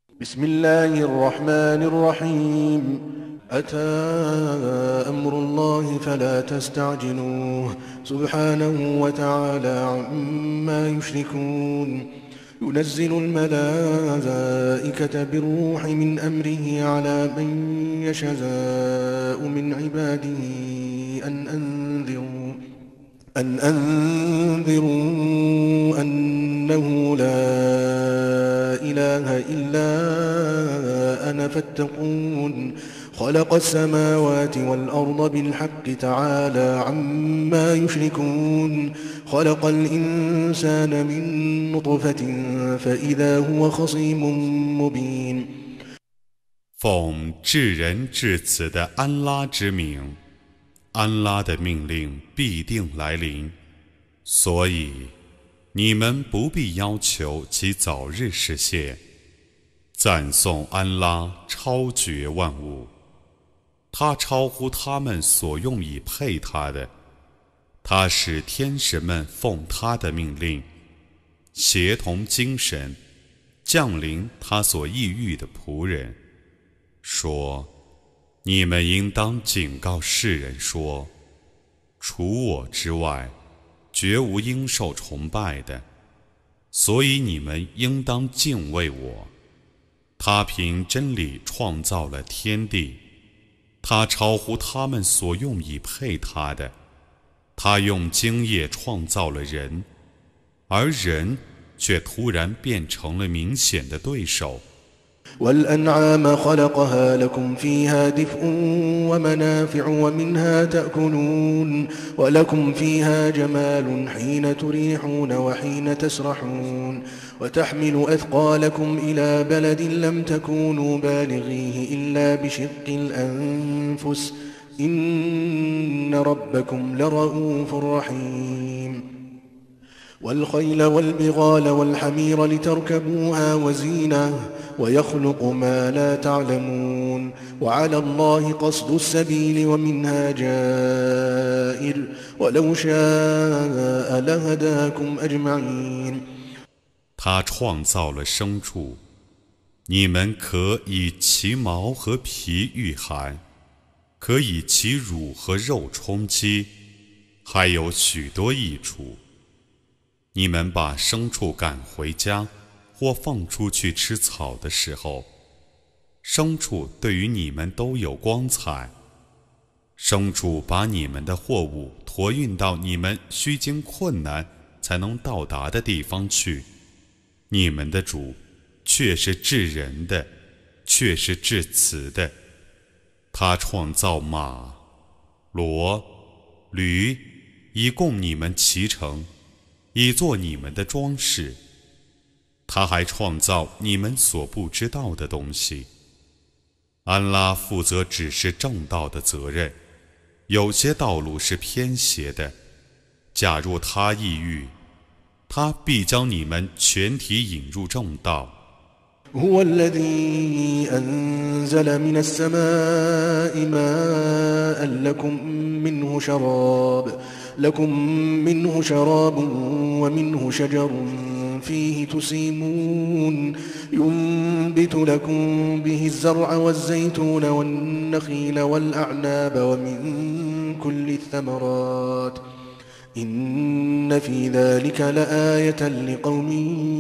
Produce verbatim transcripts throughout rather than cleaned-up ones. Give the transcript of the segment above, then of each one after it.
بسم الله الرحمن الرحيم أتى أمر الله فلا تستعجلوه سبحانه وتعالى عما يشركون ينزل الملائكة بالروح من أمره على من يشاء من عباده أن أنذروا أن أنذروا أنه لا إله إلا أنا فاتقون خلق السماوات والأرض بالحق تعالى عما يشركون خلق الإنسان من نطفة فإذا هو خصيم مبين 奉至仁至慈的安拉之名，安拉的命令必定来临，所以你们不必要求其早日实现。赞颂安拉超绝万物，他超乎他们所用以配他的，他使天神们奉他的命令，协同精神，降临他所抑郁的仆人，说：你们应当警告世人说，除我之外，绝无应受崇拜的，所以你们应当敬畏我。他凭真理创造了天地，他超乎他们所用以配他的，他用精液创造了人，而人却突然变成了明显的对手。 والأنعام خلقها لكم فيها دفء ومنافع ومنها تأكلون ولكم فيها جمال حين تريحون وحين تسرحون وتحمل أثقالكم إلى بلد لم تكونوا بالغيه إلا بشق الأنفس إن ربكم لرؤوف رحيم والخيل والبغال والحمير لتركبوها وزينة ويخلق ما لا تعلمون وعلى الله قصد السبيل ومنها جائر ولو شاء لهداكم أجمعين 他创造了牲畜，你们可以其毛和皮御寒，可以其乳和肉充饥，还有许多益处。你们把牲畜赶回家或放出去吃草的时候，牲畜对于你们都有光彩。牲畜把你们的货物驮运到你们需经困难才能到达的地方去，你们的主却是至仁的，却是至慈的。他创造马、骡、驴，以供你们骑乘，以作你们的装饰。他还创造你们所不知道的东西。安拉负责指示正道的责任，有些道路是偏斜的，假如他抑郁，他必将你们全体引入正道。 هو الذي أنزل من السماء ماء لكم منه شراب لكم منه شراب ومنه شجر فيه تسيمون ينبت لكم به الزرع والزيتون والنخيل والأعناب ومن كل الثمرات إن في ذلك لآية لقوم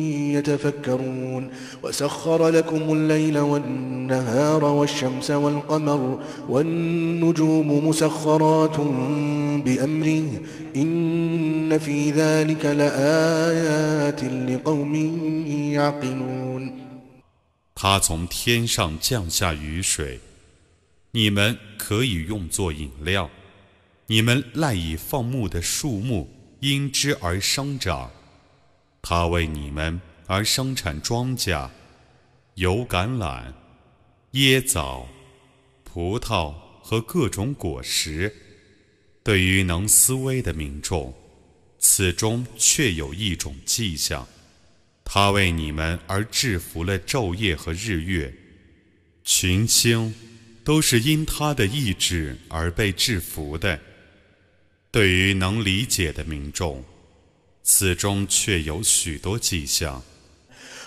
يتفكرون وسخر لكم الليل والنهار والشمس والقمر والنجوم مسخرات بأمره إن في ذلك لآيات لقوم يعقلون 他从天上降下雨水，你们可以用作饮料。你们赖以放牧的树木因之而生长，他为你们而生产庄稼，有橄榄、椰枣、葡萄和各种果实。对于能思维的民众，此中确有一种迹象，他为你们而制服了昼夜和日月，群星都是因他的意志而被制服的。对于能理解的民众，此中确有许多迹象。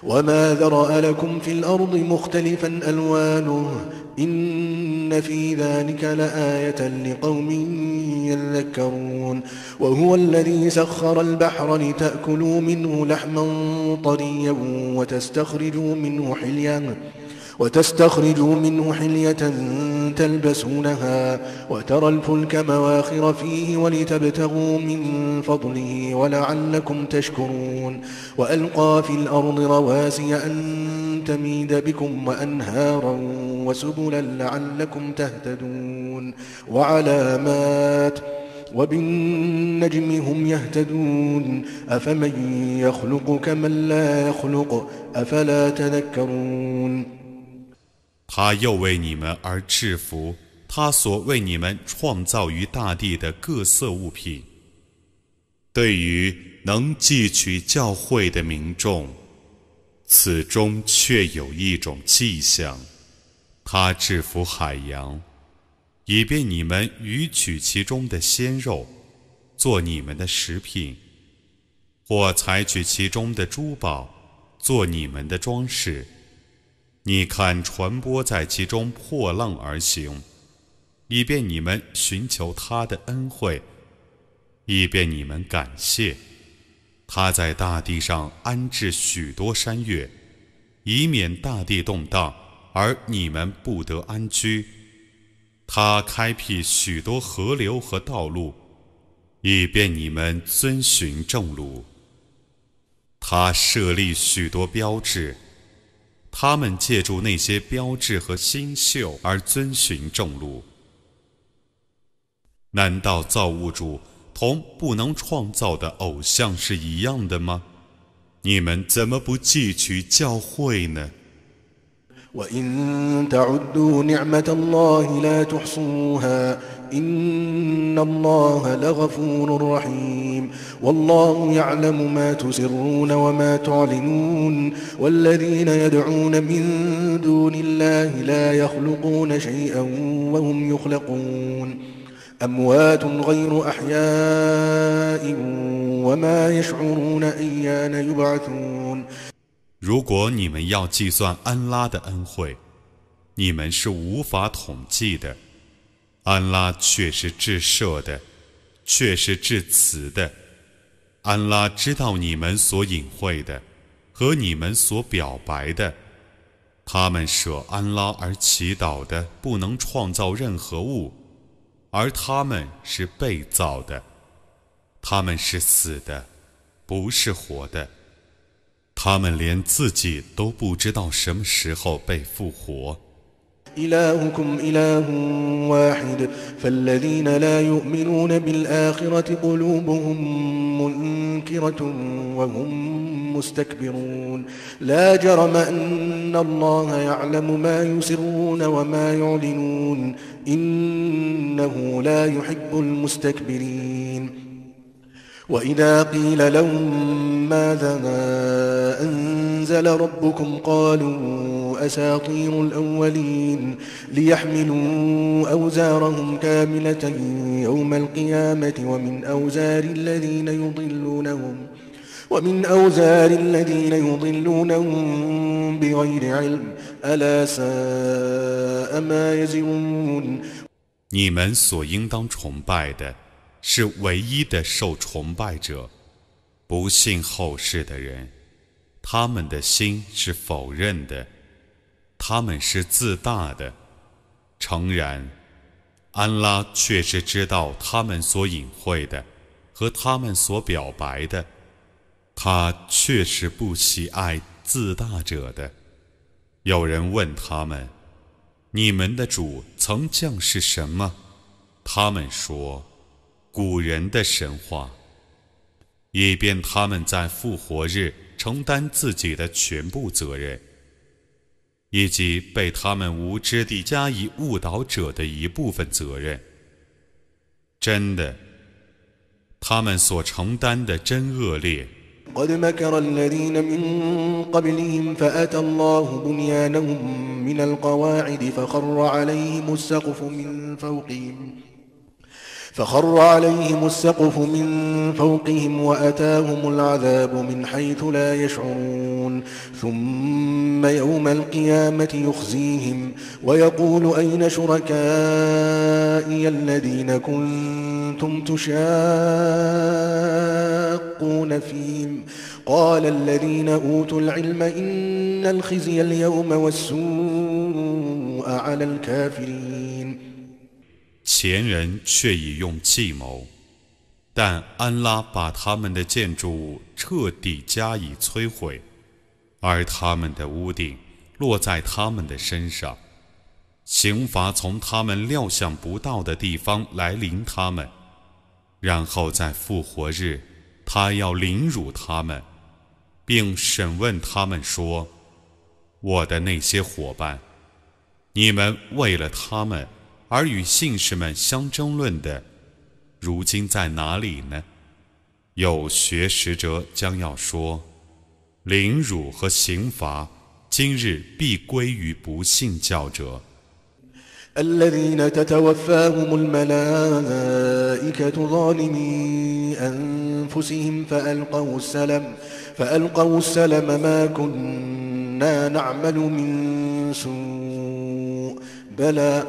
وما ذرأ لكم في الأرض مختلفا ألوانه إن في ذلك لآية لقوم يذكرون وهو الذي سخر البحر لتأكلوا منه لحما طريا وتستخرجوا منه حليا وتستخرجوا منه حلية تلبسونها وترى الفلك مواخر فيه ولتبتغوا من فضله ولعلكم تشكرون وألقى في الأرض رواسي أن تميد بكم وأنهارا وسبلا لعلكم تهتدون وعلامات وبالنجم هم يهتدون أفمن يخلق كمن لا يخلق أفلا تذكرون 他又为你们而制服他所为你们创造于大地的各色物品。对于能汲取教诲的民众，此中却有一种迹象：他制服海洋，以便你们鱼取其中的鲜肉，做你们的食品，或采取其中的珠宝，做你们的装饰。你看船舶在其中破浪而行，以便你们寻求他的恩惠，以便你们感谢。他在大地上安置许多山岳，以免大地动荡，而你们不得安居。他开辟许多河流和道路，以便你们遵循正路。他设立许多标志，他们借助那些标志和星宿而遵循正路。难道造物主同不能创造的偶像是一样的吗？你们怎么不汲取教诲呢？ وإن تعدوا نعمة الله لا تحصوها إن الله لغفور رحيم والله يعلم ما تسرون وما تعلنون والذين يدعون من دون الله لا يخلقون شيئا وهم يخلقون أموات غير أحياء وما يشعرون أيان يبعثون 如果你们要计算安拉的恩惠，你们是无法统计的。安拉却是至赦的，却是至慈的。安拉知道你们所隐晦的和你们所表白的。他们舍安拉而祈祷的，不能创造任何物，而他们是被造的。他们是死的，不是活的。他们连自己都不知道什么时候被复活。 إلهكم إله واحد فالذين لا يؤمنون بالآخرة قلوبهم منكرة وهم مستكبرون لا جرم أن الله يعلم ما يسرون وما يعلنون إنه لا يحب المستكبرين وإذا قيل لهم ماذا أنزل ربكم قالوا أساطير الأولين ليحملوا أوزارهم كاملة يوم القيامة ومن أوزار الذين يضلونهم ومن أوزار الذين يضلونهم بغير علم ألا ساء ما يزرون 你们所应当崇拜的是唯一的受崇拜者，不信后世的人，他们的心是否认的，他们是自大的。诚然，安拉却是知道他们所隐晦的和他们所表白的，他确实不喜爱自大者的。有人问他们：“你们的主曾降世什么？”他们说： 古人的神话，以便他们在复活日承担自己的全部责任，以及被他们无知地加以误导者的一部分责任。真的，他们所承担的真恶劣。 قد مكر الذين من قبلهم فأتى الله بنيانهم من القواعد فخر عليهم السقف من فوقهم فخر عليهم السقف من فوقهم وأتاهم العذاب من حيث لا يشعرون ثم يوم القيامة يخزيهم ويقول أين شركائي الذين كنتم تشاقون فيهم قال الذين أوتوا العلم إن الخزي اليوم والسوء على الكافرين 前人却已用计谋，但安拉把他们的建筑物彻底加以摧毁，而他们的屋顶落在他们的身上，刑罚从他们料想不到的地方来临他们，然后在复活日，他要凌辱他们，并审问他们说：“我的那些伙伴，你们为了他们而与信士们相争论的，如今在哪里呢？”有学识者将要说：“凌辱和刑罚，今日必归于不信教者。” الذين تتوفاهم الملائكة ظالمي أنفسهم فألقوا السلم فألقوا السلم ما كنا نعمل من سوء بلى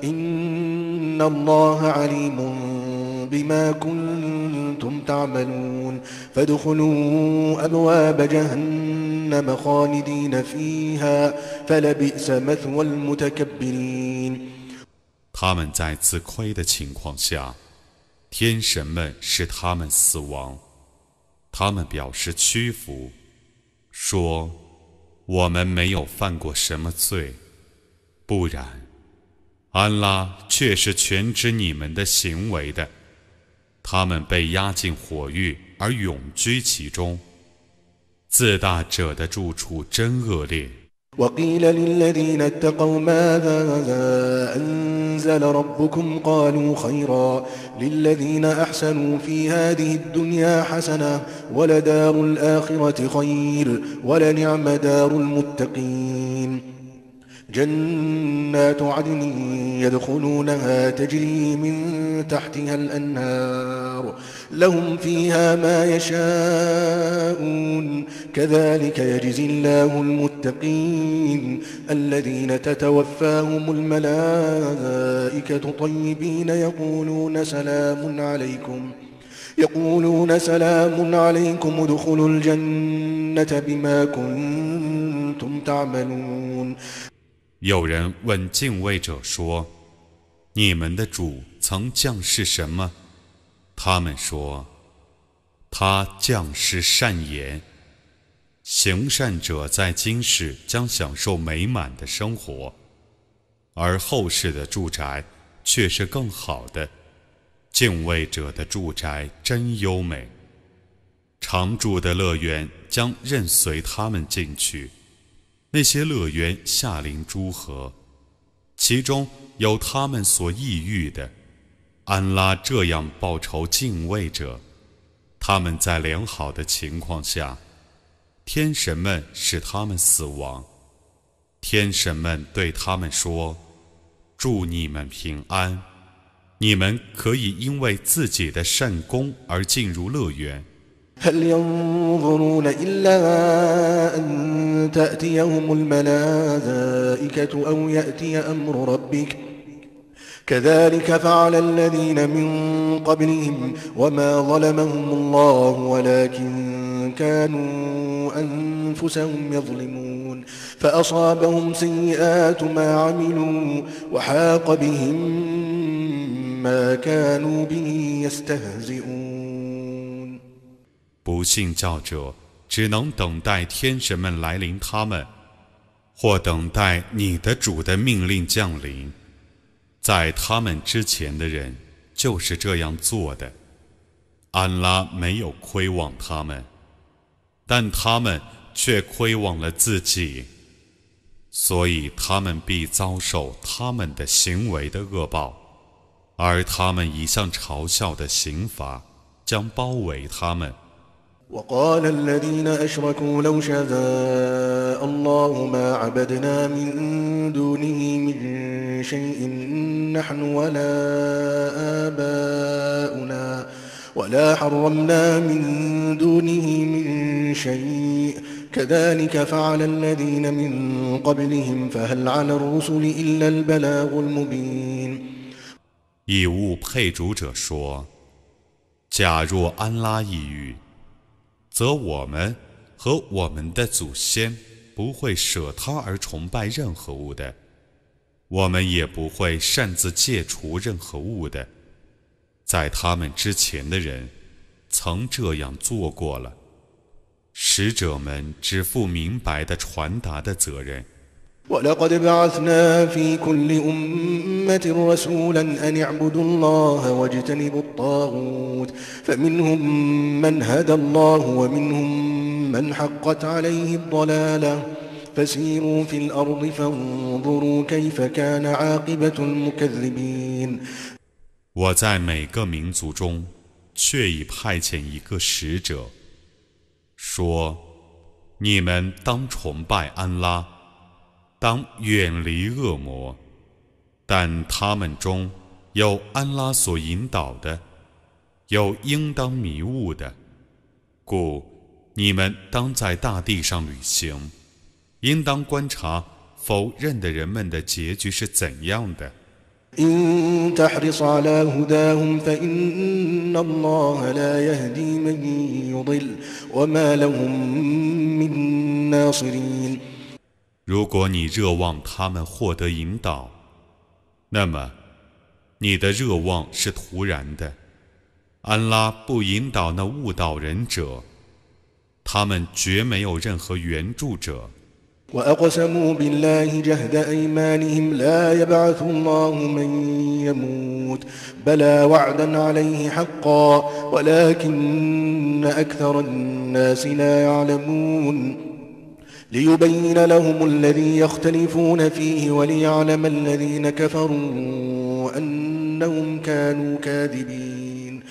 إن الله عليم بما كنتم تعملون فادخلوا أبواب جهنم خالدين فيها فلبئس مثوى المتكبرين 他们在自亏的情况下，天神们使他们死亡，他们表示屈服，说：“我们没有犯过什么罪，不然，安拉却是全知你们的行为的。”他们被押进火狱而永居其中，自大者的住处真恶劣。 وقيل للذين اتقوا ماذا أنزل ربكم قالوا خيرا للذين أحسنوا في هذه الدنيا حسنة ولدار الآخرة خير ولنعم دار المتقين جنات عدن يدخلونها تجري من تحتها الأنهار لهم فيها ما يشاءون كذلك يجزي الله المتقين الذين تتوفاهم الملائكة طيبين يقولون سلام عليكم يقولون سلام عليكم ادخلوا الجنة بما كنتم تعملون 有人问敬畏者说：“你们的主曾降示什么？”他们说：“他降示善言，行善者在今世将享受美满的生活，而后世的住宅却是更好的。敬畏者的住宅真优美，常住的乐园将任随他们进去。那些乐园下临诸河，其中有他们所抑郁的。安拉这样报酬敬畏者，他们在良好的情况下，天神们使他们死亡。天神们对他们说：“祝你们平安，你们可以因为自己的善功而进入乐园。” هل ينظرون إلا أن تأتيهم الملائكة أو يأتي أمر ربك كذلك فعل الذين من قبلهم وما ظلمهم الله ولكن كانوا أنفسهم يظلمون فأصابهم سيئات ما عملوا وحاق بهم ما كانوا به يستهزئون 不信教者只能等待天神们来临他们，或等待你的主的命令降临。在他们之前的人就是这样做的，安拉没有亏枉他们，但他们却亏枉了自己，所以他们必遭受他们的行为的恶报，而他们一向嘲笑的刑罚将包围他们。 وقال الذين أشركوا لو شاء الله ما عبدنا من دونه من شيء نحن ولا آباؤنا ولا حرمنا من دونه من شيء كذلك فعل الذين من قبلهم فهل على الرسل إلا البلاغ المبين 以物配主者说：假若安拉抑郁，则我们和我们的祖先不会舍他而崇拜任何物的，我们也不会擅自戒除任何物的。在他们之前的人曾这样做过了，使者们只负明白的传达的责任。 ولقد بعثنا في كل أمة رسولا أن اعبدوا الله واجتنبوا الطاغوت فمنهم من هدى الله ومنهم من حقت عليه الضلالة فسيروا في الأرض فانظروا كيف كان عاقبة المكذبين 我在每个民族中却已派遣一个使者，说：你们当崇拜安拉，当远离恶魔，但他们中有安拉所引导的，有应当迷雾的，故你们当在大地上旅行，应当观察否认的人们的结局是怎样的。 إن تحرص على هداهم فإن الله لا يهدي من يضل وما لهم من ناصرين 如果你热望他们获得引导，那么你的热望是徒然的。安拉不引导那误导人者，他们绝没有任何援助者。 وأقسموا بالله جهد أيمانهم لا يبعث الله من يموت بلى وعدا عليه حقا ولكن أكثر الناس لا يعلمون ليبين لهم الذي يختلفون فيه وليعلم الذين كفروا أنهم كانوا كاذبين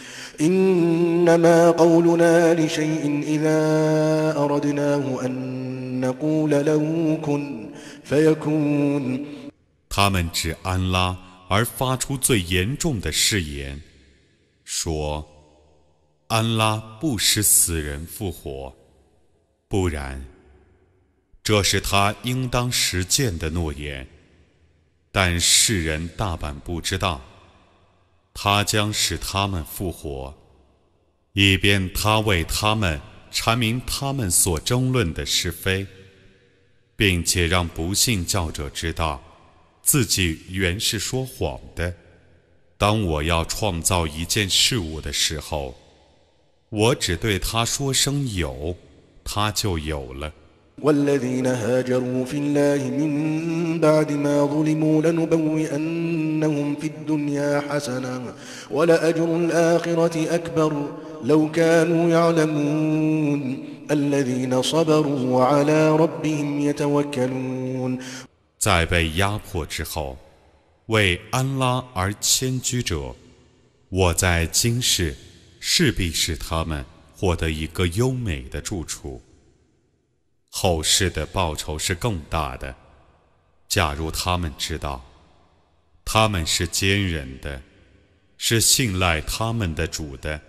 إنما قولنا لشيء إذا أردناه أن نقول له كن فيكون 他们指安拉而发出最严重的誓言，说：安拉不使死人复活，不然这是他应当实践的诺言。但世人大半不知道，他将使他们复活，以便他为他们阐明他们所争论的是非，并且让不信教者知道自己原是说谎的。当我要创造一件事物的时候，我只对他说声有，他就有了。 والذين هاجروا في الله من بعد ما ظلموا لنبوئنهم في الدنيا حسنة ولأجر الآخرة أكبر لو كانوا يعلمون الذين صبروا وعلى ربهم يتوكلون 在被压迫之后，为安拉而迁居者，我在今世势必使他们获得一个优美的住处。后世的报酬是更大的，假如他们知道，他们是坚忍的，是信赖他们的主的。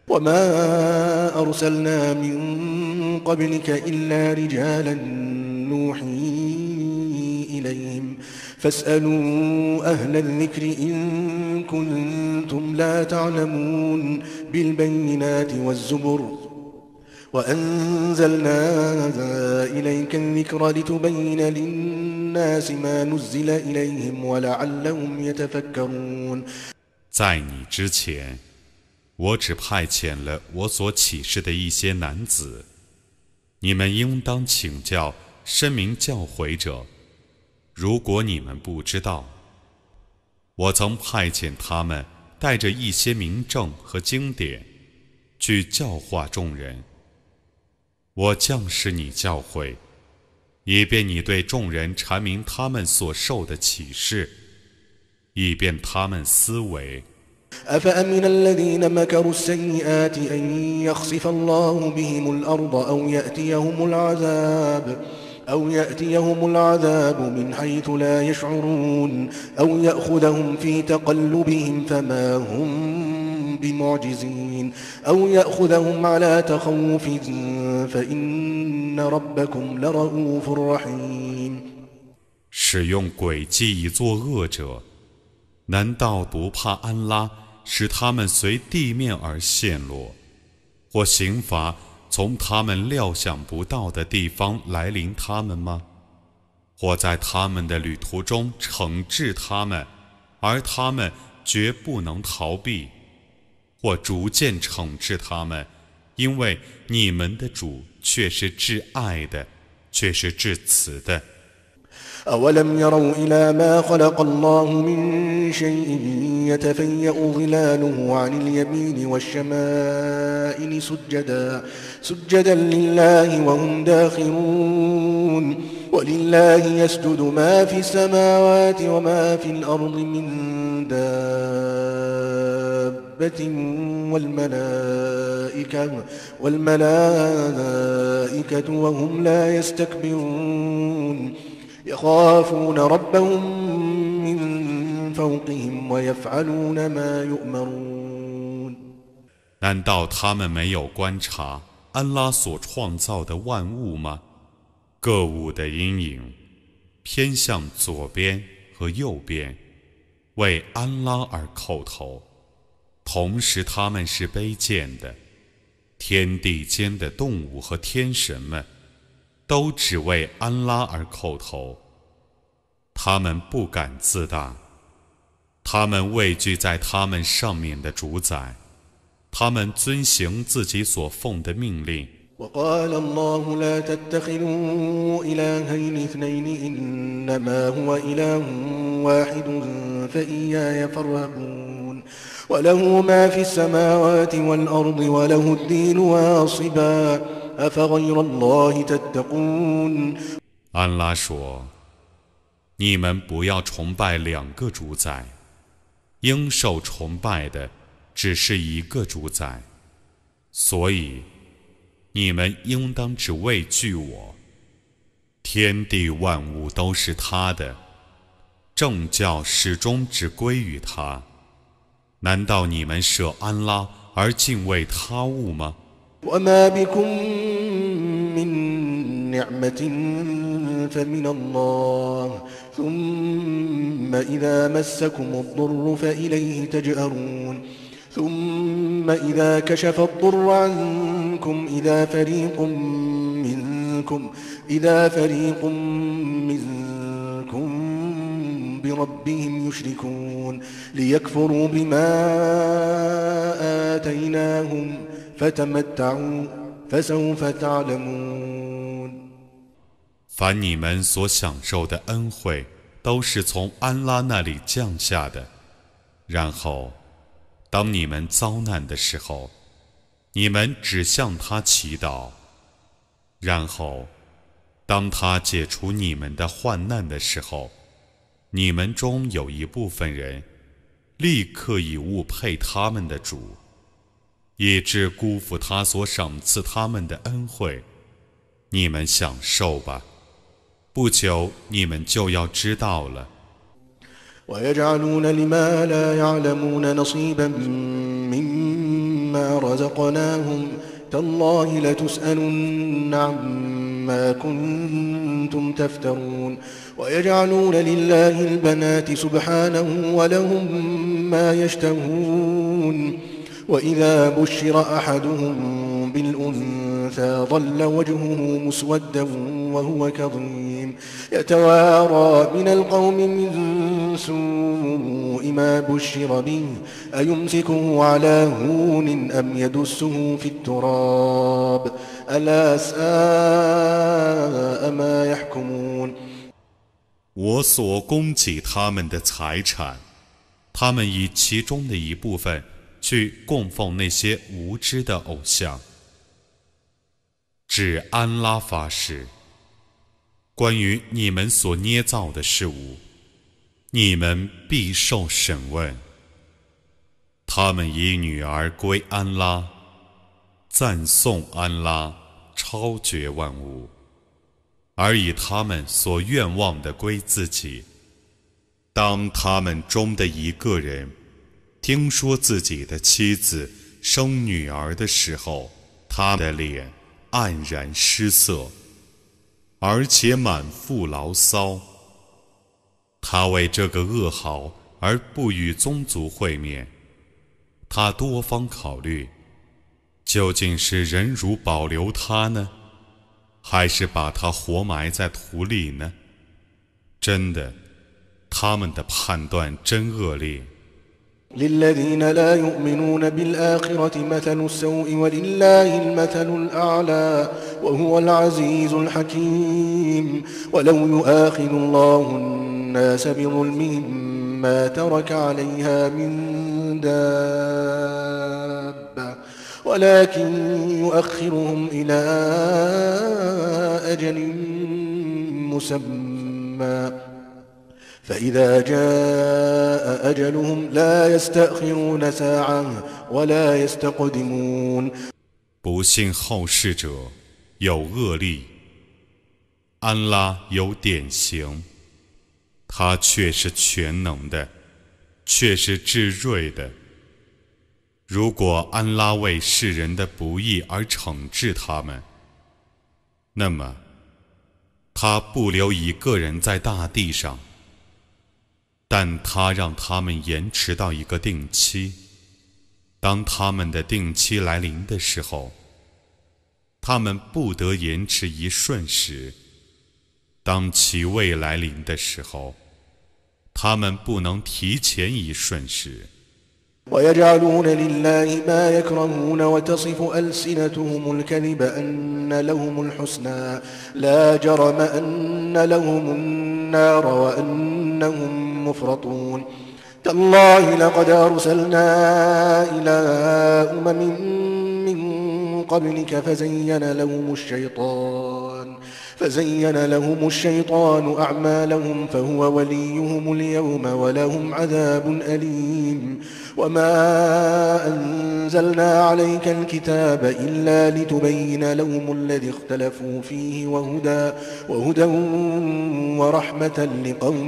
وما أرسلنا من قبلك إلا رجالا نوحي إليهم فاسألوا أهل الذكر إن كنتم لا تعلمون بالبينات والزبر وأنزلنا إليك الذكر لتبين للناس ما نزل إليهم ولعلهم يتفكرون 在你之前，我只派遣了我所启示的一些男子，你们应当请教深明教诲者。如果你们不知道，我曾派遣他们带着一些明证和经典，去教化众人。我降使你教诲，以便你对众人阐明他们所受的启示，以便他们思维。 أفأمن الذين مكروا السيئات أن يخسف الله بهم الأرض أو يأتيهم العذاب أو يأتيهم العذاب من حيث لا يشعرون أو يأخذهم في تقلبهم فما هم بمعجزين أو يأخذهم على تخوف فإن ربكم لرؤوف رحيم 使用诡计以作恶者，难道不怕安拉使他们随地面而陷落，或刑罚从他们料想不到的地方来临他们吗？或在他们的旅途中惩治他们，而他们绝不能逃避，或逐渐惩治他们，因为你们的主却是至爱的，却是至慈的。 أولم يروا إلى ما خلق الله من شيء يتفيأ ظلاله عن اليمين والشمائل سجدا سجدا لله وهم داخرون ولله يسجد ما في السماوات وما في الأرض من دابة والملائكة والملائكة وهم لا يستكبرون يخافون ربهم من فوقهم ويفعلون ما يؤمرون 难道他们没有观察安拉所创造的万物吗？各物的阴影偏向左边和右边，为安拉而叩头，同时他们是卑贱的。天地间的动物和天神们都只为安拉而叩头，他们不敢自大，他们畏惧在他们上面的主宰，他们遵行自己所奉的命令。 وقال الله لا تتخذوا إلهين اثنين إنما هو إله واحد فإياي فارهبون وله ما في السماوات والأرض وله الدين واصبا أفغير الله تتقون 安拉说：你们不要崇拜两个主宰，应受崇拜的只是一个主宰，所以你们应当只畏惧我。天地万物都是他的，正教始终只归于他。难道你们舍安拉而敬畏他物吗？ وما بكم من نعمة فمن الله ثم إذا مسكم الضر فإليه تجأرون ثم إذا كشف الضر عنكم إذا فريق منكم إذا فريق منكم بربهم يشركون ليكفروا بما آتيناهم فتمتعوا فسوف تعلمون 凡你们所享受的恩惠，都是从安拉那里降下的。然后，当你们遭难的时候，你们只向他祈祷；然后，当他解除你们的患难的时候，你们中有一部分人立刻以物配他们的主，以致辜负他所赏赐他们的恩惠。你们享受吧，不久你们就要知道了。 ويجعلون لما لا يعلمون نصيبا مما رزقناهم تالله لتسألن عما كنتم تفترون ويجعلون لله البنات سبحانه ولهم ما يشتهون وإذا بشر أحدهم بالأنثى ظل وجهه مسودا وهو كظيم يتوارى من القوم من سوء ما بشر به أيمسكه على هون أم يدسه في التراب ألا ساء ما يحكمون 我所供给他们的财产，他们以其中的一部分去供奉那些无知的偶像。指安拉发誓，关于你们所捏造的事物，你们必受审问。 他们以女儿归安拉，赞颂安拉超绝万物，而以他们所愿望的归自己。当他们中的一个人听说自己的妻子生女儿的时候，他的脸黯然失色，而且满腹牢骚。他为这个噩耗而不与宗族会面，他多方考虑，究竟是忍辱保留他呢，还是把他活埋在土里呢？真的，他们的判断真恶劣。 للذين لا يؤمنون بالآخرة مثل السوء ولله المثل الأعلى وهو العزيز الحكيم ولو يؤاخذ الله الناس بظلمهم ما ترك عليها من دابة ولكن يؤخرهم إلى أجل مسمى فإذا جاء أجلهم لا يستأخرون ساعة ولا يستقدمون 不信后世者有恶例，安拉有典型，他却是全能的，却是至睿的。如果安拉为世人的不义而惩治他们，那么他不留一个人在大地上，但他让他们延迟到一个定期。当他们的定期来临的时候，他们不得延迟一瞬时；当其未来临的时候，他们不能提前一瞬时。 ويجعلون لله ما يكرهون وتصف ألسنتهم الكذب أن لهم الحسنى لا جرم أن لهم النار وأنهم مفرطون تالله لقد أرسلنا إلى أمم من قبلك فزين لهم الشيطان فزين لهم الشيطان أعمالهم فهو وليهم اليوم ولهم عذاب أليم وما أنزلنا عليك الكتاب إلا لتبين لهم الذي اختلفوا فيه وهدى, وهدى ورحمة لقوم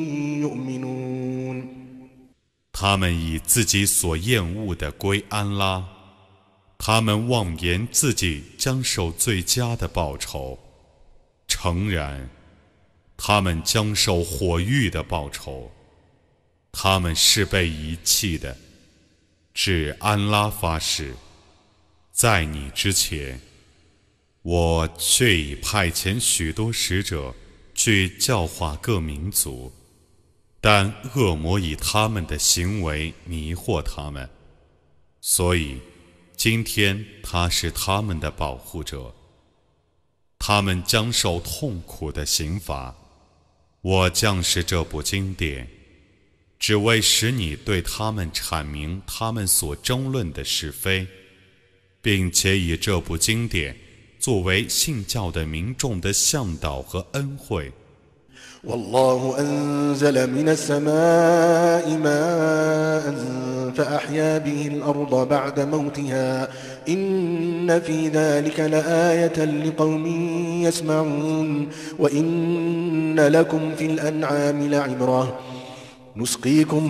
يؤمنون 他们以自己所厌恶的归安拉，他们妄言自己将受最佳的报酬，诚然，他们将受火狱的报酬。他们是被遗弃的。至安拉发誓，在你之前，我却已派遣许多使者去教化各民族，但恶魔以他们的行为迷惑他们，所以今天他是他们的保护者。他们将受痛苦的刑罚。我降示这部经典，只为使你对他们阐明他们所争论的是非，并且以这部经典作为信教的民众的向导和恩惠。 والله أنزل من السماء ماء فأحيا به الأرض بعد موتها إن في ذلك لآية لقوم يسمعون وإن لكم في الأنعام لعبرة نسقيكم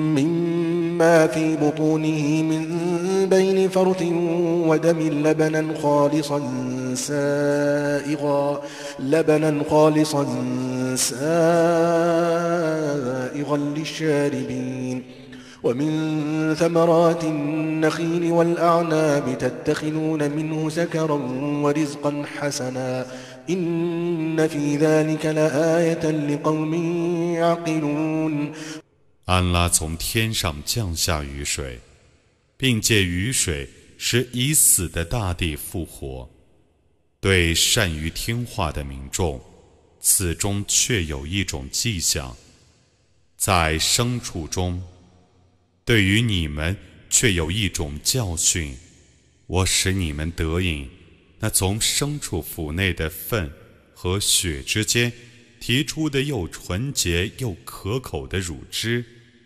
مما في بطونه من بين فرث ودم لبنا خالصا سائغا لبنا خالصا سائغا للشاربين ومن ثمرات النخيل والأعناب تتخذون منه سكرا ورزقا حسنا إن في ذلك لآية لقوم يعقلون 安拉从天上降下雨水，并借雨水使已死的大地复活。对善于听话的民众，此中确有一种迹象。在牲畜中，对于你们却有一种教训。我使你们得饮那从牲畜腹内的粪和血之间提出的又纯洁又可口的乳汁，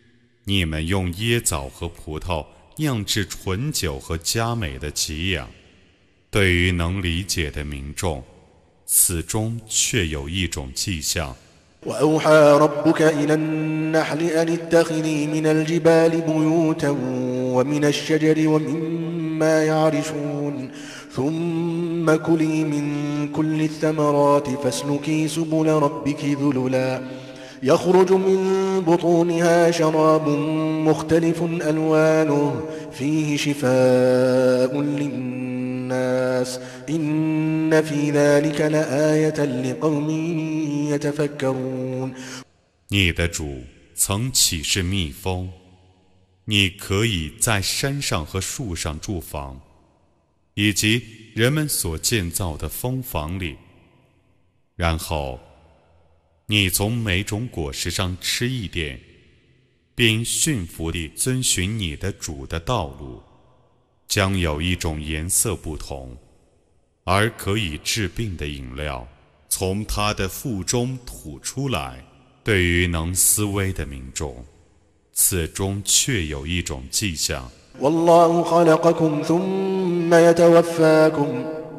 你们用椰枣和葡萄酿制醇酒和佳美的给养，对于能理解的民众，此中却有一种迹象。 وأوحى ربك إلى النحل أن اتخذي من الجبال بيوتا ومن الشجر ومما يعرشون ثم كلي من كل الثمرات فاسلكي سبل ربك ذللا يخرج من بطونها شراب مختلف ألوانه فيه شفاء للناس إن في ذلك لآية لقوم يتفكرون 你的主曾启示蜜蜂，你可以在山上和树上筑房，以及人们所建造的蜂房里，然后你从每种果实上吃一点，并驯服地遵循你的主的道路，将有一种颜色不同而可以治病的饮料从他的腹中吐出来。对于能思维的民众，此中确有一种迹象。 والله خلقكم ثم يتوفاكم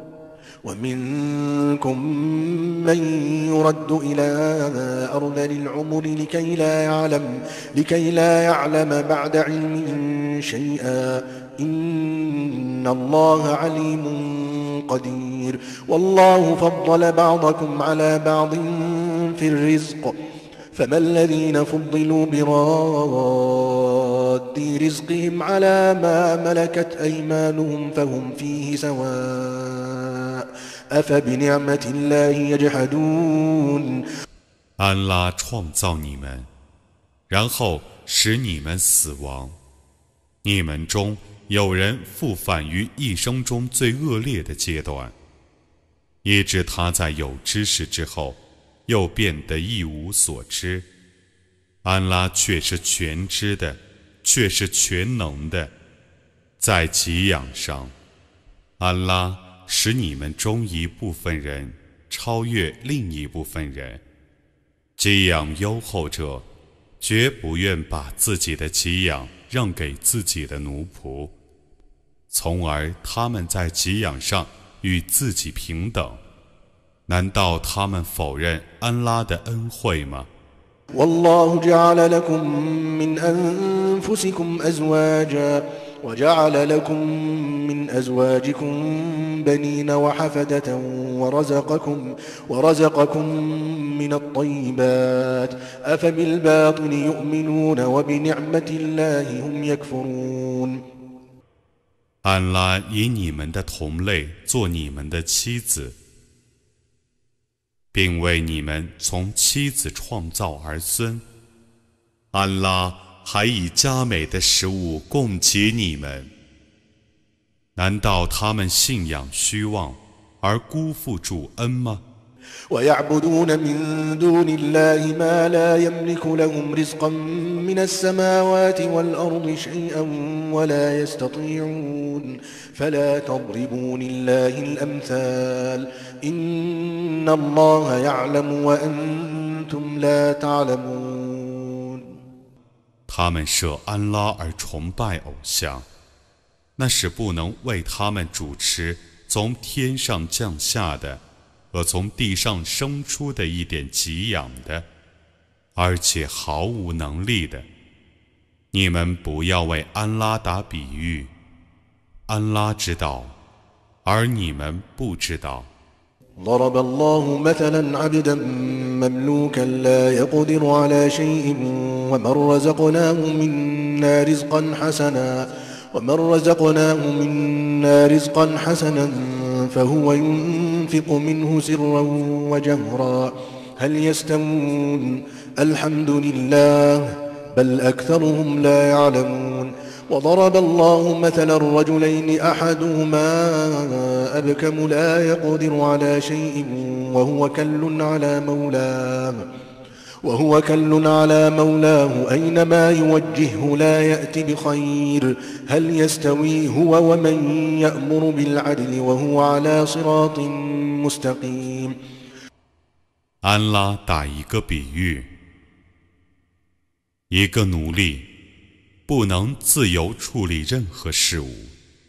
ومنكم من يرد إلى أرذل العمر لكي لا يعلم لكي لا يعلم بعد علم شيئا إن الله عليم قدير والله فضل بعضكم على بعض في الرزق فما الذين فضلوا براد رزقهم على ما ملكت أيمانهم فهم فيه سواء أفبنعمة الله يجحدون 安拉创造你们，然后使你们死亡。你们中有人复返于一生中最恶劣的阶段，以致他在有知识之后又变得一无所知。安拉却是全知的，却是全能的。在给养上，安拉使你们中一部分人超越另一部分人。给养优厚者绝不愿把自己的给养让给自己的奴仆，从而他们在给养上与自己平等。难道他们否认安拉的恩惠吗？ والله جعل لكم من أنفسكم أزواجا وجعل لكم من أزواجكم بنين وحفدة ورزقكم ورزقكم من الطيبات أفبالباطل يؤمنون وبنعمة الله هم يكفرون 安拉以你们的同类做你们的妻子，并为你们从妻子创造儿孙。安拉还以佳美的食物供给你们，难道他们信仰虚妄而辜负主恩吗？ ويعبدون من دون الله ما لا يملك لهم رزقا من السماوات والأرض شيئا ولا يستطيعون فلا تضربوا لله الأمثال إن الله يعلم وأنتم لا تعلمون 他们设安拉而崇拜偶像，那是不能为他们主持从天上降下的和从地上生出的一点给养的，而且毫无能力的。你们不要为安拉打比喻，安拉知道，而你们不知道。 ضرب الله مثلا عبدا مملوكا لا يقدر على شيء ومن رزقناه منا رزقا حسنا ومن رزقناه منا رزقا حسنا فهو ينفق منه سرا وجهرا هل يستوون الحمد لله بل أكثرهم لا يعلمون وضرب الله مثلا رجلين أحدهما أبكم لا يقدر على شيء وهو كل على مولاه وهو كل على مولاه أينما يوجهه لا يأت بخير هل يستوي هو ومن يأمر بالعدل وهو على صراط مستقيم 安拉打一个比喻，一个奴隶不能自由处理任何事物。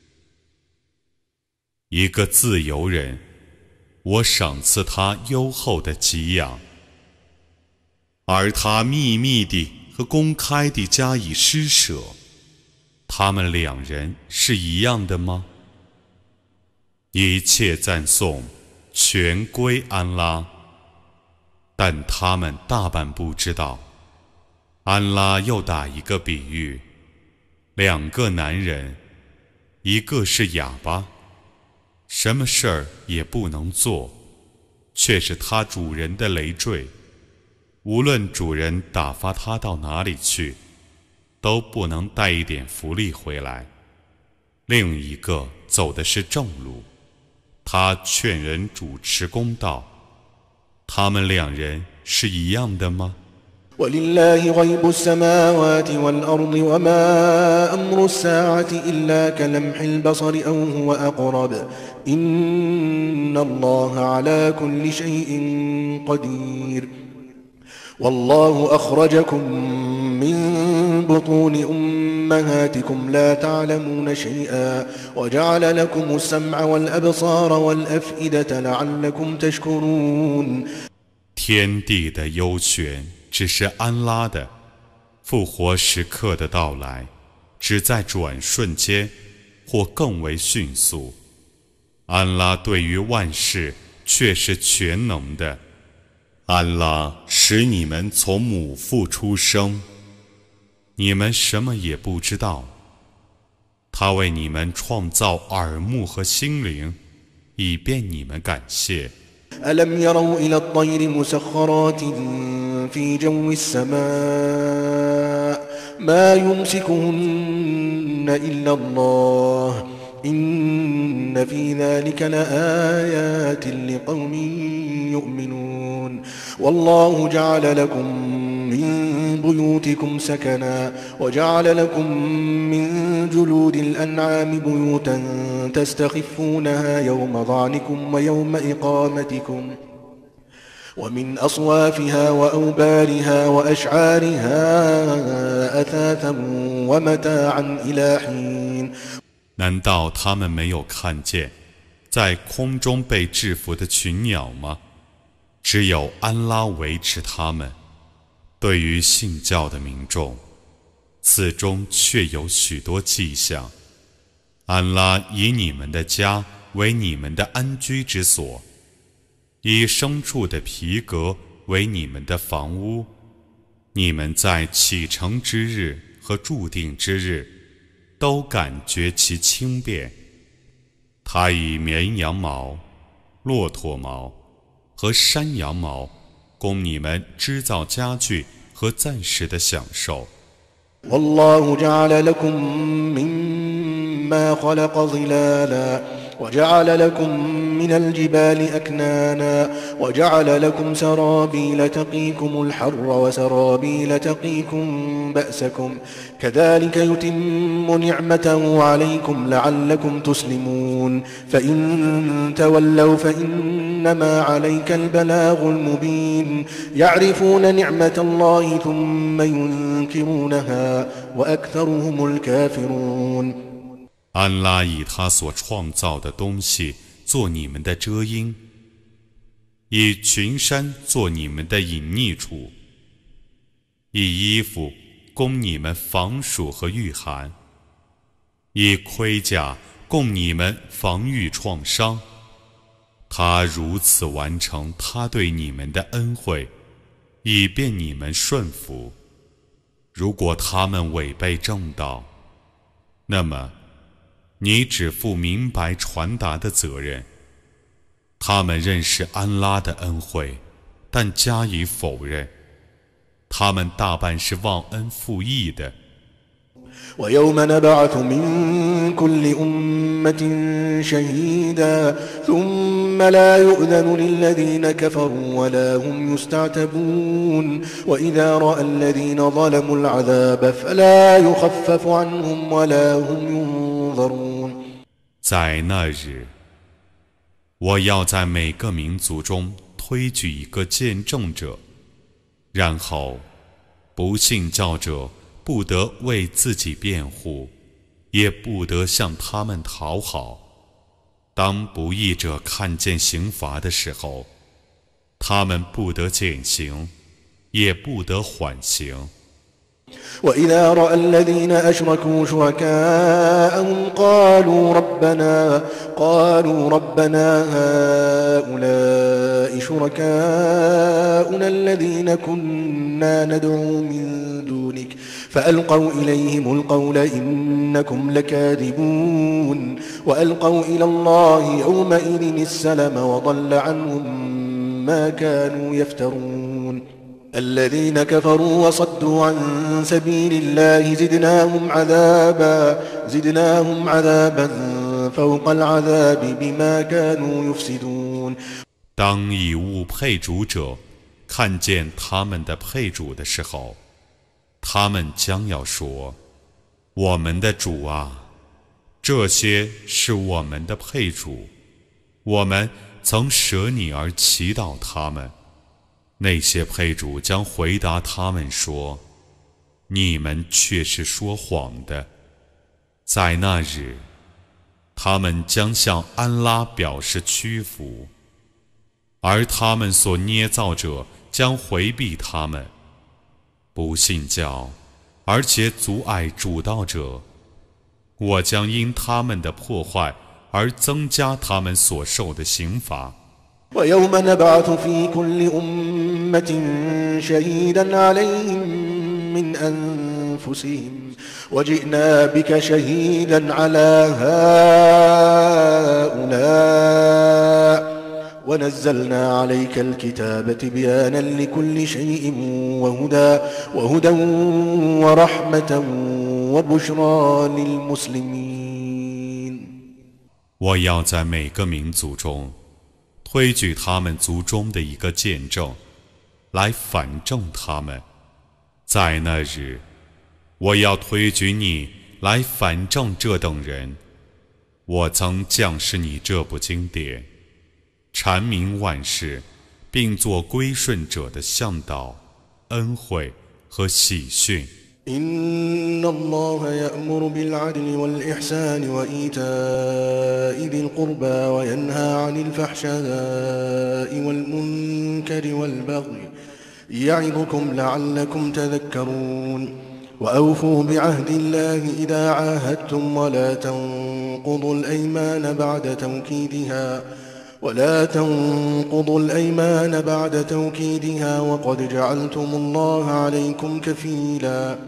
一个自由人，我赏赐他优厚的给养，而他秘密地和公开地加以施舍，他们两人是一样的吗？一切赞颂全归安拉，但他们大半不知道。安拉又打一个比喻，两个男人，一个是哑巴，什么事儿也不能做，却是他主人的累赘，无论主人打发他到哪里去，都不能带一点福利回来。另一个走的是正路，他劝人主持公道，他们两人是一样的吗 ولله غيب السماوات والأرض وما أمر الساعة إلا كلمح البصر أو هو أقرب إن الله على كل شيء قدير والله أخرجكم من بطون أمهاتكم لا تعلمون شيئا وجعل لكم السمع والأبصار والأفئدة لعلكم تشكرون 天地的优权只是安拉的，复活时刻的到来只在转瞬间，或更为迅速。安拉对于万事却是全能的。安拉使你们从母腹出生，你们什么也不知道。他为你们创造耳目和心灵，以便你们感谢。 ألم يروا إلى الطير مسخرات في جو السماء ما يمسكهن إلا الله إن في ذلك لآيات لقوم يؤمنون والله جعل لكم من بيوتكم سكنا وجعل لكم من جلود الأنعام بيوتا تستخفونها يوم ظعنكم ويوم إقامتكم ومن أصوافها وأوبارها وأشعارها أثاثا ومتاعا إلى حين 难道他们没有看见在空中被制服的群鸟吗？只有安拉维持他们。对于信教的民众，此中却有许多迹象。安拉以你们的家为你们的安居之所，以牲畜的皮革为你们的房屋。你们在启程之日和注定之日，都感觉其轻便。他以绵羊毛、骆驼毛和山羊毛供你们织造家具和暂时的享受。 والله جعل لكم مما خلق ظلالا وجعل لكم من الجبال أكنانا وجعل لكم سرابيل تقيكم الحر وسرابيل تقيكم بأسكم كذلك يتم نعمته عليكم لعلكم تسلمون فإن تولوا فإنما عليك البلاغ المبين يعرفون نعمة الله ثم ينكرونها وأكثرهم الكافرون 安拉以他所创造的东西做你们的遮阴，以群山做你们的隐匿处，以衣服供你们防暑和御寒，以盔甲供你们防御创伤。他如此完成他对你们的恩惠，以便你们顺服。如果他们违背正道，那么你只负明白传达的责任。他们认识安拉的恩惠，但加以否认。他们大半是忘恩负义的。 ويوم نبعث من كل أمة شهيدا ثم لا يؤذن للذين كفروا ولا هم يستعتبون وإذا رأى الذين ظلموا العذاب فلا يخفف عنهم ولا هم ينظرون 在那日，我要在每个民族中推举一个见证者，然后不信教者不得为自己辩护，也不得向他们讨好。当不义者看见刑罚的时候，他们不得减刑，也不得缓刑。 وإذا رأى الذين أشركوا شركاءهم قالوا ربنا قالوا ربنا هؤلاء شركاؤنا الذين كنا ندعو من دونك فألقوا إليهم القول إنكم لكاذبون وألقوا إلى الله يومئذ السلم وضل عنهم ما كانوا يفترون الذين كفروا وصدوا عن سبيل الله زدناهم عذابا زدناهم عذابا فوق العذاب بما كانوا يفسدون 当以物配主者看见他们的配主的时候，他们将要说：我们的主啊，这些是我们的配主，我们曾舍你而祈祷他们。那些配主将回答他们说：你们却是说谎的。在那日，他们将向安拉表示屈服，而他们所捏造者将回避他们。不信教而且阻碍主道者，我将因他们的破坏而增加他们所受的刑罚。 ويوم نبعث في كل أمة شهيدا عليهم من أنفسهم وجئنا بك شهيدا على هؤلاء ونزلنا عليك الكتاب تبيانا لكل شيء وهدى وهدى ورحمة وبشرى للمسلمين 我要在每个民族中推举他们族中的一个见证，来反正他们。在那日，我要推举你来反正这等人。我曾降示你这部经典，阐明万事，并做归顺者的向导、恩惠和喜讯。 إن الله يأمر بالعدل والإحسان وإيتاء ذي القربى وينهى عن الفحشاء والمنكر والبغي يعظكم لعلكم تذكرون وأوفوا بعهد الله إذا عاهدتم ولا تنقضوا الأيمان بعد توكيدها ولا تنقضوا الأيمان بعد توكيدها وقد جعلتم الله عليكم كفيلا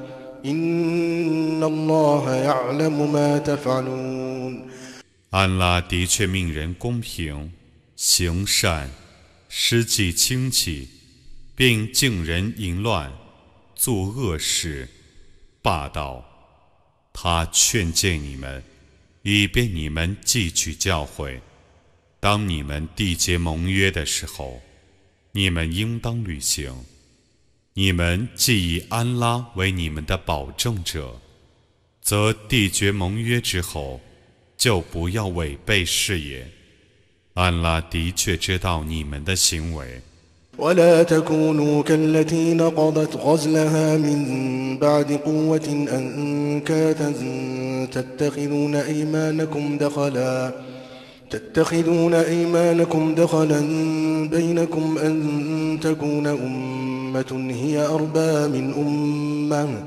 إن الله يعلم ما تفعلون 安拉的确命人公平、行善、施济亲戚，并敬人淫乱、作恶事、霸道。他劝诫你们，以便你们汲取教诲。当你们缔结盟约的时候，你们应当履行。你们既以安拉为你们的保证者，则缔结盟约之后，就不要违背誓言。安拉的确知道你们的行为。 ولا تكونوا كالتي نقضت غزلها من بعد قوة أنكاثا تتخذون أيمانكم دخلا تتخذون أيمانكم دخلا بينكم أن تكون أمة هي أربى من أمة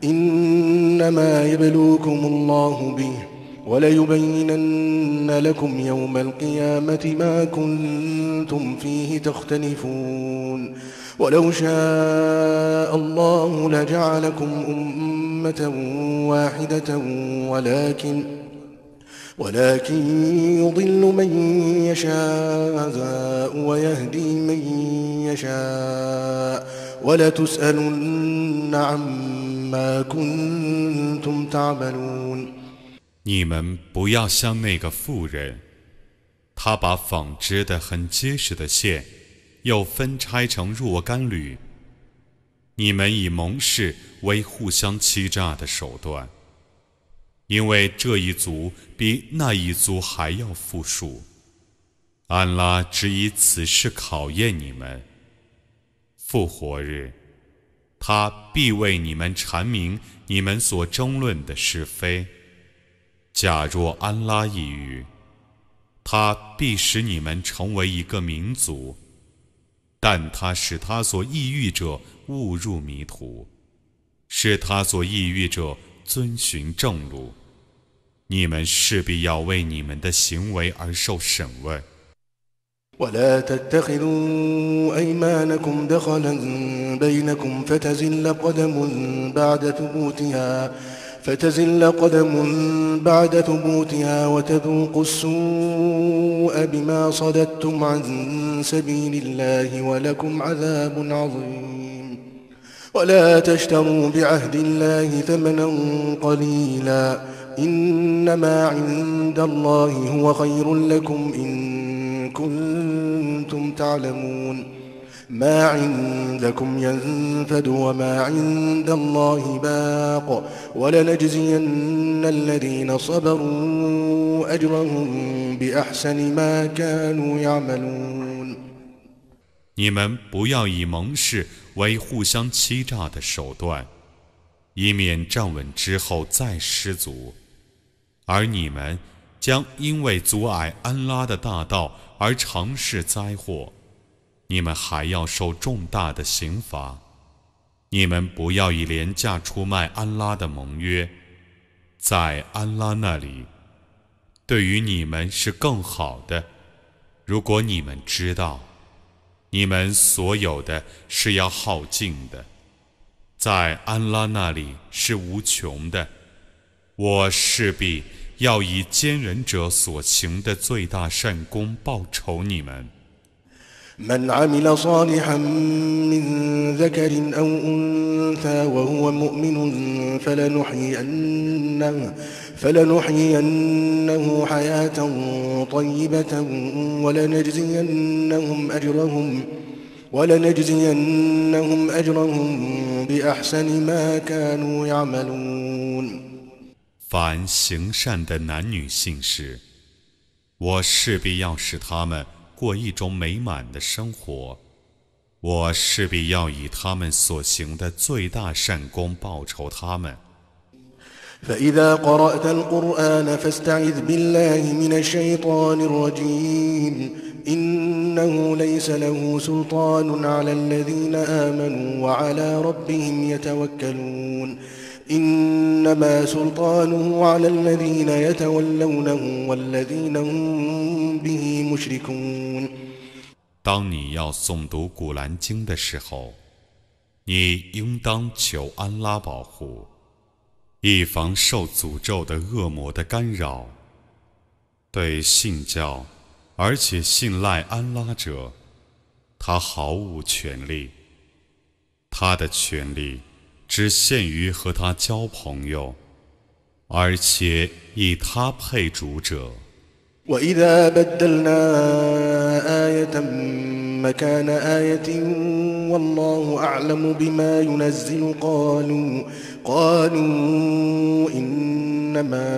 إنما يبلوكم الله به وليبينن لكم يوم القيامة ما كنتم فيه تختلفون ولو شاء الله لجعلكم أمة واحدة ولكن ولكن يضل من يشاء ويهدي من يشاء ولتسألن عما كنتم تعملون 你们不要像那个妇人，她把纺织的很结实的线又分拆成若干缕。你们以盟誓为互相欺诈的手段，因为这一族比那一族还要富庶。安拉只以此事考验你们。复活日，他他必为你们阐明你们所争论的是非。假若安拉抑郁，他必使你们成为一个民族，但他使他所抑郁者误入迷途，使他所抑郁者遵循正路。你们势必要为你们的行为而受审问。 ولا تتخذوا أيمانكم دخلا بينكم فتزل قدم بعد ثبوتها فتزل قدم بعد ثبوتها وتذوقوا السوء بما صددتم عن سبيل الله ولكم عذاب عظيم ولا تشتروا بعهد الله ثمنا قليلا إنما عند الله هو خير لكم إن كنتم تعلمون ما عندكم ينفد وما عند الله باق ولنجزين الذين صبروا أجرهم بأحسن ما كانوا يعملون 你们不要以盟誓为互相欺诈的手段，以免站稳之后再失足，而你们将因为阻碍安拉的大道而尝试灾祸，你们还要受重大的刑罚。你们不要以廉价出卖安拉的盟约，在安拉那里，对于你们是更好的。如果你们知道，你们所有的是要耗尽的，在安拉那里是无穷的。我势必要以奸人者所行的最大善功报酬你们。 من عمل صالحا من ذكر أو أنثى وهو مؤمن فلنحيينه, فلنحيينه حياة طيبة ولنجزينهم أجرهم, ولنجزينهم أجرهم بأحسن ما كانوا يعملون 凡行善的男女信士，我势必要使他们过一种美满的生活，我势必要以他们所行的最大善功报酬他们。 فإذا قرأت القرآن فاستعذ بالله من الشيطان الرجيم إنه ليس له سلطان على الذين آمنوا وعلى ربهم يتوكلون إنما سلطانه على الذين يتولونه والذين هم به مشركون 当你要诵读古兰经的时候，你应当求安拉保护，以防受诅咒的恶魔的干扰。对信教而且信赖安拉者，他毫无权利，他的权利只限于和他交朋友，而且以他配主者。 وإذا بدلنا آية مكان آية والله أعلم بما ينزل قالوا قالوا إنما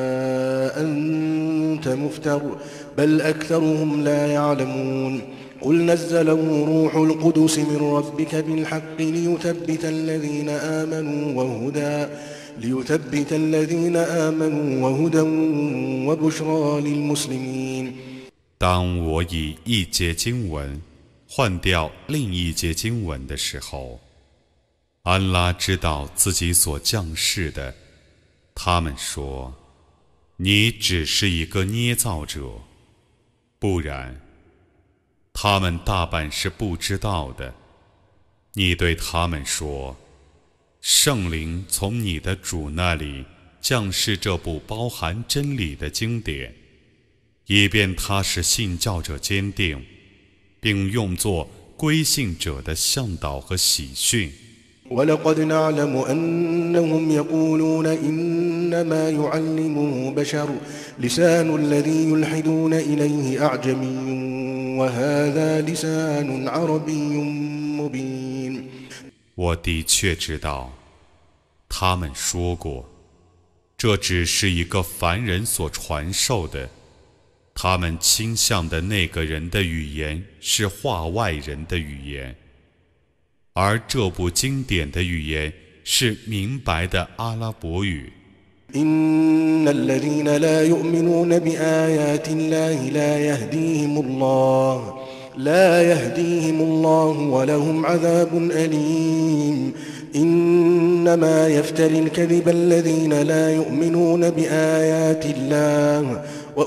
أنت مفتر بل أكثرهم لا يعلمون قل نزله روح القدس من ربك بالحق ليثبت الذين آمنوا وهدى ليثبت الذين آمنوا وهدى وبشرى للمسلمين 当我以一节经文换掉另一节经文的时候，安拉知道自己所降世的。他们说，你只是一个捏造者，不然他们大半是不知道的。你对他们说，圣灵从你的主那里降世这部包含真理的经典，以便它使信教者坚定，并用作归信者的向导和喜讯。 ولقد نعلم أنهم يقولون إنما يعلمه بشر لسان الذي يلحدون إليه أعجمي وهذا لسان عربي مبين 我的确知道，他们说过，这只是一个凡人所传授的，他们倾向的那个人的语言是化外人的语言。 而这部经典的语言是明白的阿拉伯语。 إن الذين لا يؤمنون بآيات الله لا يهديهم الله لا يهديهم الله ولهم عذاب أليم إنما يفتري الكذب الذين لا يؤمنون بآيات الله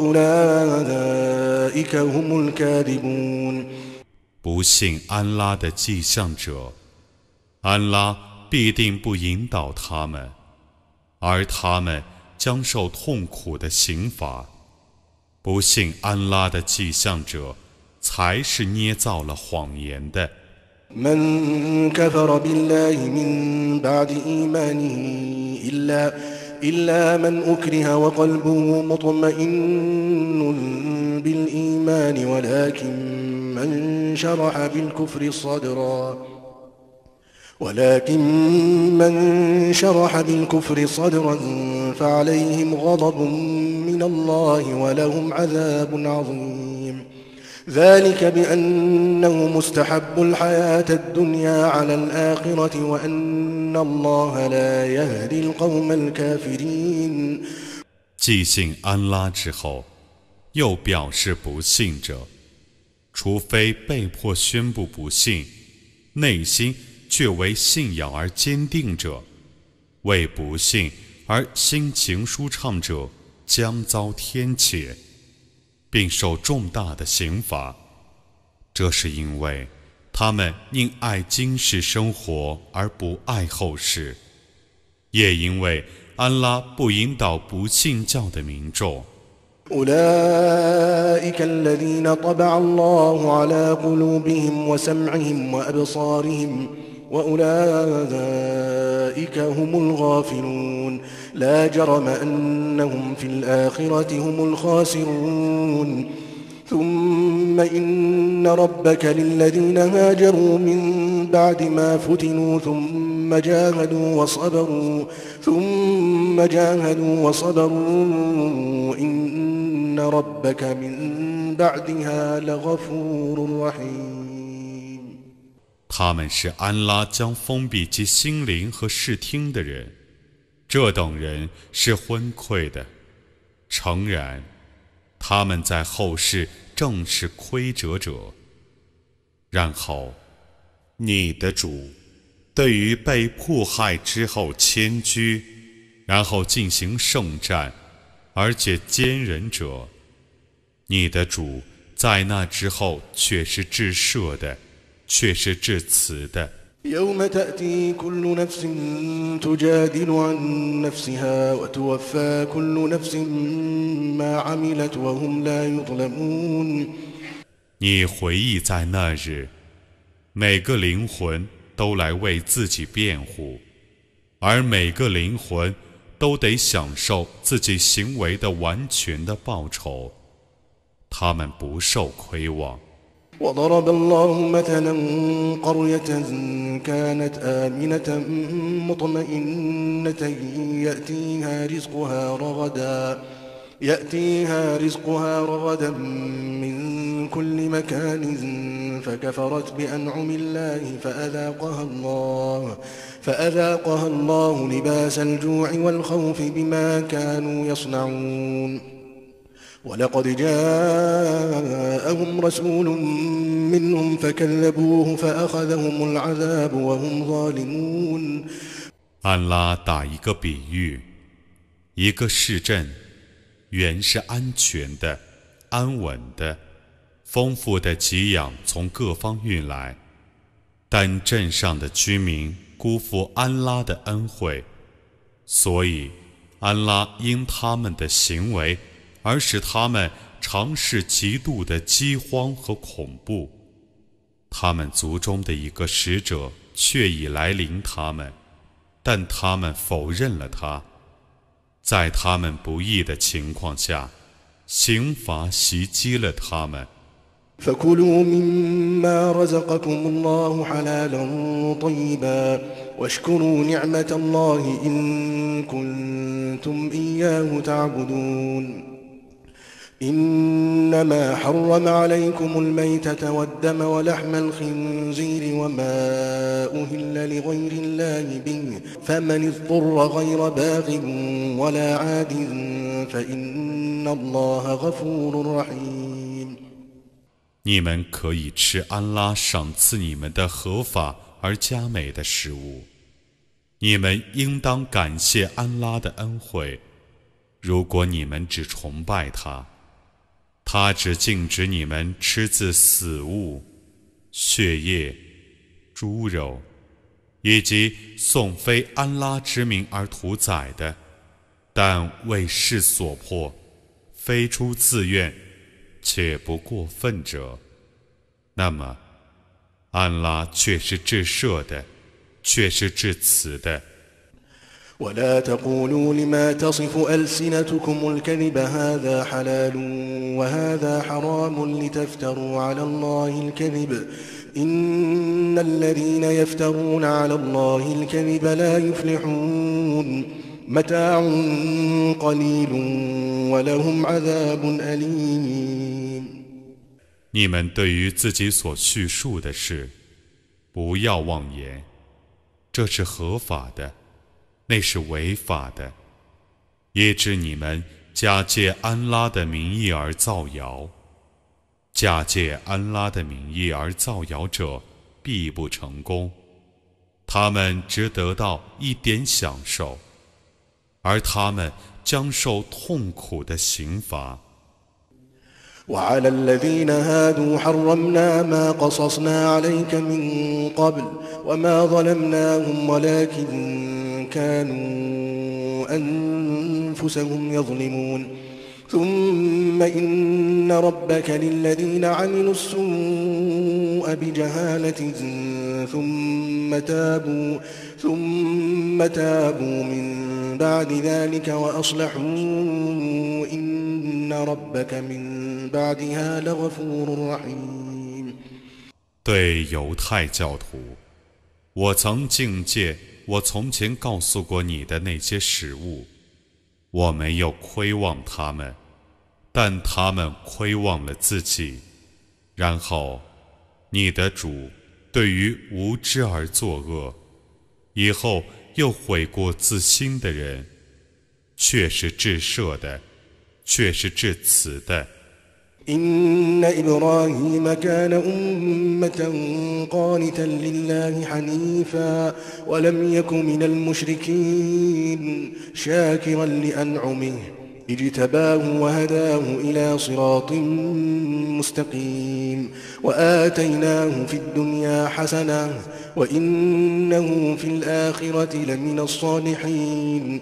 وأولئك هم الكاذبون 不信安拉的迹象者，安拉必定不引导他们，而他们将受痛苦的刑罚。不信安拉的迹象者，才是捏造了谎言的。 من كفر بالله من بعد إيمانه إلا إلا من أكره وقلبه مطمئن بالإيمان ولكن من شرح بالكفر صدرا ولكن من شرح بالكفر صدرا فعليهم غضب من الله ولهم عذاب عظيم ذلك بأنه مستحب الحياة الدنيا على الآخرة وأن الله لا يهدي القوم الكافرين 既信安拉之后，又表示不信者，除非被迫宣布不信，内心却为信仰而坚定者，为不信而心情舒畅者将遭天谴，并受重大的刑罚。这是因为他们因爱今世生活而不爱后世，也因为安拉不引导不信教的民众。 أولئك الذين طبع الله على قلوبهم وسمعهم وأبصارهم وأولئك هم الغافلون لا جرم أنهم في الآخرة هم الخاسرون ثم إن ربك للذين هاجروا من بعد ما فتنوا ثم جاهدوا وصبروا ثم جاهدوا وصبروا إن ربك من بعدها لغفور رحيم 他们是安拉将封闭其心灵和视听的人，这等人是昏聩的。诚然，他们在后世正是亏折者。然后，你的主对于被迫害之后迁居，然后进行圣战，而且坚忍者，你的主在那之后却是至赦的，却是至慈的。 يوم تأتي كل نفس تجادل عن نفسها وتوفى كل نفس ما عملت وهم لا يظلمون 你回忆在那日，每个灵魂都来为自己辩护，而每个灵魂都得享受自己行为的完全的报酬，他们不受亏枉。 وضرب الله مثلا قرية كانت آمنة مطمئنة يأتيها رزقها رغدا يأتيها رزقها رغدا من كل مكان فكفرت بأنعم الله فأذاقها الله فأذاقها الله لباس الجوع والخوف بما كانوا يصنعون ولقد جاءهم رسول منهم فكذبوه فأخذهم العذاب وهم ظالمون 安拉打一个比喻，一个市镇原是安全的、安稳的，丰富的给养从各方运来，但镇上的居民辜负安拉的恩惠，所以安拉因他们的行为而使他们尝试极度的饥荒和恐怖。他们族中的一个使者却已来临他们，但他们否认了他。在他们不义的情况下，刑罚袭击了他们。 فكلوا مما رزقكم الله حلالا طيبا واشكروا نعمة الله إن كنتم إياه تعبدون إنما حرم عليكم الميتة والدم ولحم الخنزير وما أهل لغير الله به فمن اضطر غير باغ ولا عاد فإن الله غفور رحيم。 你们可以吃安拉赏赐你们的合法而佳美的食物，你们应当感谢安拉的恩惠。如果你们只崇拜他，他只禁止你们吃自死物、血液、猪肉，以及诵非安拉之名而屠宰的，但为势所迫，非出自愿且不过分者，那么安拉却是至赦的，却是至慈的。 ولا تقولوا لما تصف ألسنتكم الكذب هذا حلال وهذا حرام لتفتروا على الله الكذب إن الذين يفترون على الله الكذب لا يفلحون متاع قليل ولهم عذاب أليم。 你们对于自己所叙述的事，不要妄言，这是合法的，那是违法的，以致你们假借安拉的名义而造谣，假借安拉的名义而造谣者必不成功，他们只得到一点享受，而他们将受痛苦的刑罚。 وعلى الذين هادوا حرمنا ما قصصنا عليك من قبل وما ظلمناهم ولكن كانوا أنفسهم يظلمون ثم إن ربك للذين عملوا السوء بجهالة ثم تابوا ثم تابوا من بعد ذلك وأصلحوا إن ربك من بعدها لغفور رحيم。 对犹太教徒，我曾境界我从前告诉过你的那些食物，我没有亏望他们，但他们亏望了自己。然后，你的主对于无知而作恶，以后又悔过自新的人，却是至赦的，却是至慈的。 إن إبراهيم كان أمة قانتا لله حنيفا ولم يك من المشركين شاكرا لأنعمه اجتباه وهداه إلى صراط مستقيم وآتيناه في الدنيا حسنة وإنه في الآخرة لمن الصالحين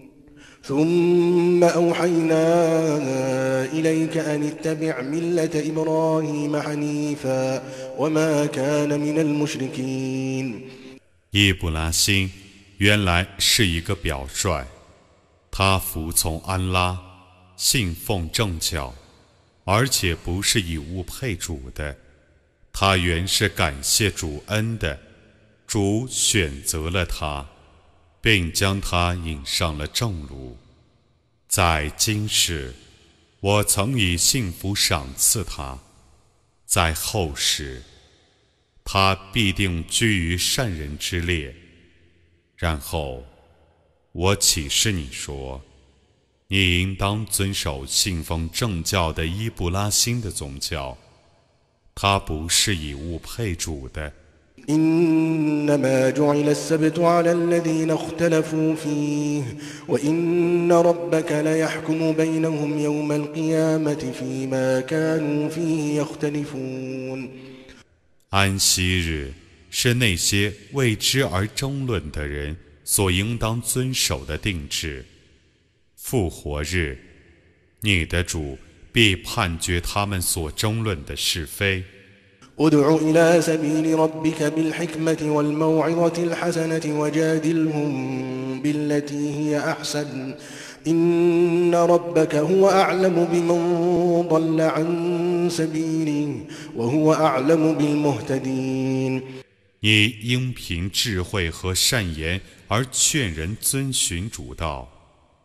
ثم أوحينا إليك أن اتبع ملة إبراهيم حنيفا وما كان من المشركين。 伊布拉欣原来是一个表率，他服从安拉，信奉正教，而且不是以物配主的。他原是感谢主恩的，主选择了他，并将他引上了正路。在今世，我曾以幸福赏赐他；在后世，他必定居于善人之列。然后，我启示你说，你应当遵守信奉正教的伊布拉欣的宗教，他不是以物配主的。 إنما جعل السبت على الذين اختلفوا فيه وإن ربك ليحكم بينهم يوم القيامة فيما كانوا فيه يختلفون。 安息日是那些为之而争论的人所应当遵守的定制。复活日，你的主必判决他们所争论的是非。 ادع إلى سبيل ربك بالحكمة والموعظة الحسنة وجادلهم بالتي هي أحسن إن ربك هو أعلم بمن ضل عن سبيله وهو أعلم بالمهتدين。 你应凭智慧和善言而劝人遵循主道，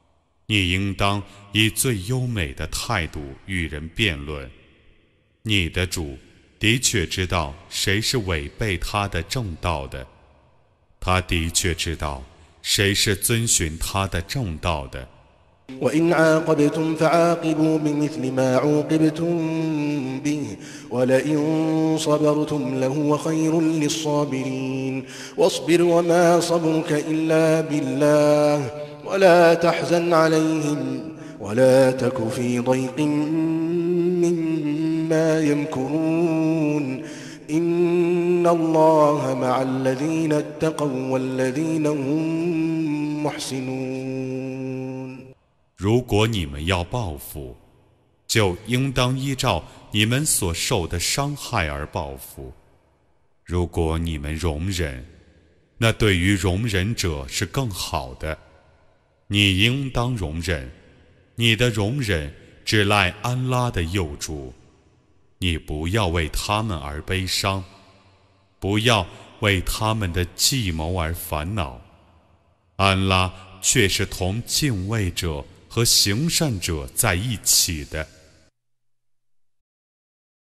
你应当以最优美的态度与人辩论。你的主的确知道谁是违背他的正道的，他的确知道谁是遵循他的正道的。 وإن عاقبتم فعاقبوا بمثل ما عوقبتم به ولئن صبرتم لهو خير للصابرين واصبر وما صبرك إلا بالله ولا تحزن عليهم ولا تك في ضيق مما يمكرون إن الله مع الذين اتقوا والذين هم محسنون。 如果你们要报复，就应当依照你们所受的伤害而报复。如果你们容忍，那对于容忍者是更好的。你应当容忍，你的容忍只赖安拉的佑助。你不要为他们而悲伤，不要为他们的计谋而烦恼。安拉却是同敬畏者和行善者在一起的。